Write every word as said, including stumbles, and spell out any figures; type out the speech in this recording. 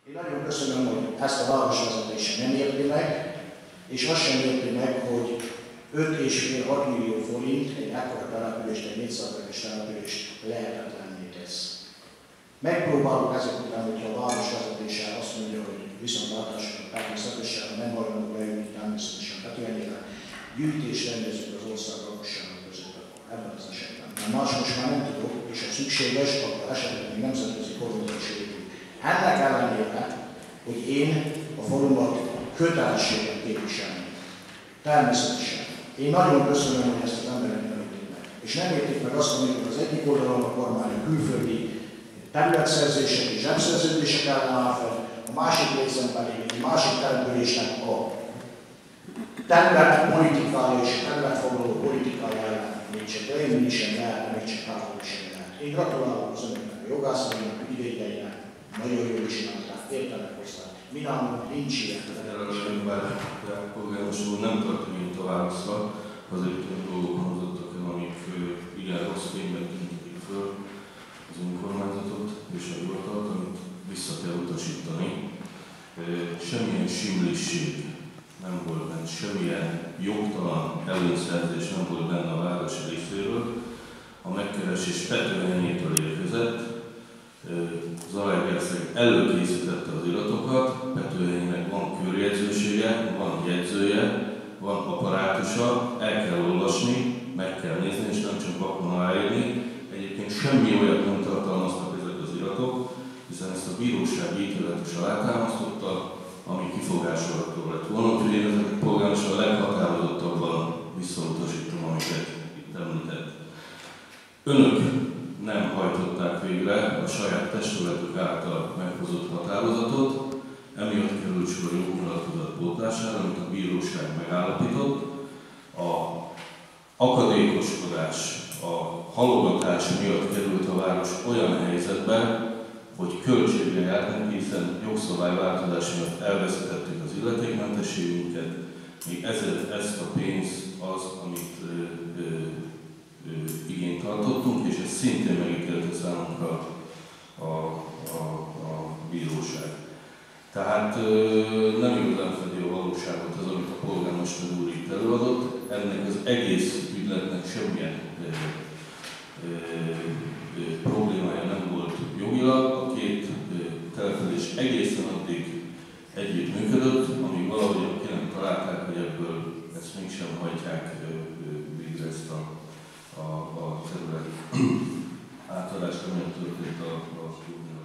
Én nagyon köszönöm, hogy ezt a városvezetése nem érti meg, és azt sem érti meg, hogy öt és fél hat millió forint egy ekkora települést, egy négyszázalékos települést lehetetlenné tesz. Megpróbálok ezek után, hogyha a városvezetése azt mondja, hogy viszontlátásra természetesen, nem hajlandó leülni természetesen Petőenére, gyűjtést rendezünk az ország lakossága között, akkor ebben az esetben. Mert más most már nem tudok, és ha szükséges, akkor esetleg még nemzetközi forumra is épül. Ennek ellenére, hogy én a forumat kötelességet képviselni. Természetesen. Én nagyon köszönöm, hogy ezt az emberek nem értik meg. És nem értik meg azt, amikor az egyik oldalon a kormány a külföldi területszerzések és zsemszerződések ellen áll fel, a másik részen pedig egy másik településnek a területpolitikája és területfoglaló politikája ellen még csak leírni sem lehet, még csak távolni sem lehet. Én gratulálok az önöknek, a jogászainak, a ügyvédeinek, nagyon jól csinálták, értenek hozzá. Mi nálunk nincs ilyen. Bár polgármester úr nem tartom én a válaszra, azért olyan dolgok hangzottak el, amik igen rossz fényben tűntetik föl az önkormányzatot és a hivatalt, amit vissza kell utasítani. Semmilyen simlisség nem volt benne, semmilyen jogtalan előszerzés nem volt benne a város részéről. A megkeresés Petőenyétől érkezett. Zalaegerszeg előkészítette az iratokat, Petőenynek van körjegyzősége, van jegyzője, van apparátusa, el kell olvasni, meg kell nézni, és nem csak vakon aláírni. Egyébként semmi olyat nem tartalmaztak ezek az iratok, hiszen ezt a bíróság ítélet is alátámasztotta, ami kifogásolható lett volna, úgyhogy én ezeket polgármester a leghatározottabban visszautasítom, amiket itt említett. Önök nem hajtották végre a saját testületük által meghozott határozatot, emiatt került sor jognyilatkozat pótlására, amit a bíróság megállapított. A akadékoskodás, a halogatás miatt került a város olyan helyzetbe, hogy költségre járt neki, hiszen jogszabályváltozás miatt elveszítettük az illetékmentességünket, még ezért ezt a pénzt az, amit ö, ö, ö, igényt tartottunk, és ez szintén megítélte számunkra a, a, a bíróság. Tehát ö, nem igazán fedi a valóságot az, amit a polgármester úr itt előadott. Ennek az egész ügyletnek semmilyen ö, ö, ö, problémája nem volt jogilag. A két ö, település egészen addig együtt működött, amíg valahogy ki nem találták, hogy ebből ezt mégsem hagyják végre ezt a, a, a terület átadást, amilyen történt a, a